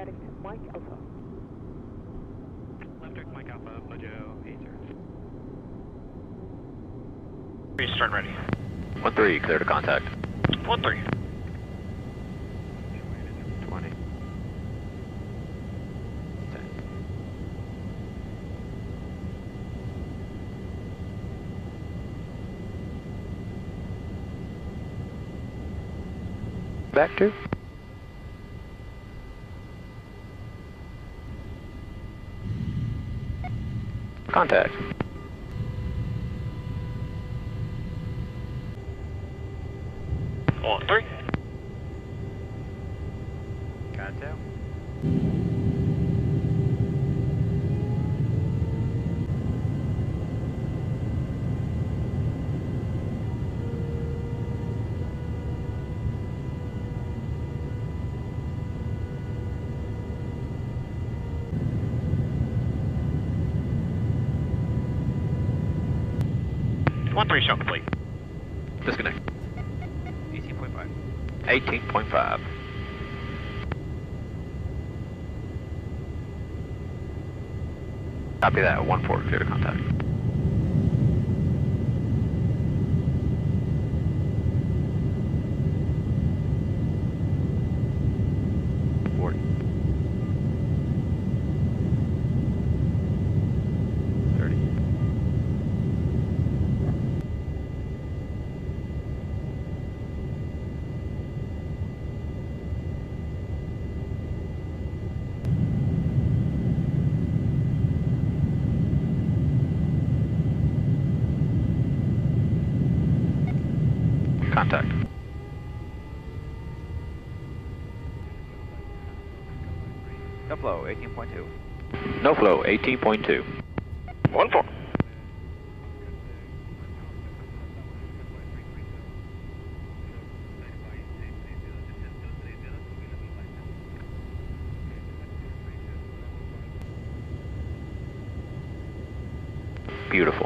direct Mike Alpha. Left direct Mike Alpha, Mojo 80. Start ready. 1-3, clear to contact. 1-3. 20. 10. Back to. Contact. On 3. Contact. One 3 show complete. Disconnect. 18.5. 18.5. Copy that, 1-4, clear to contact. Contact. No flow, 18.2. No flow, 18.2. 1-4. Beautiful.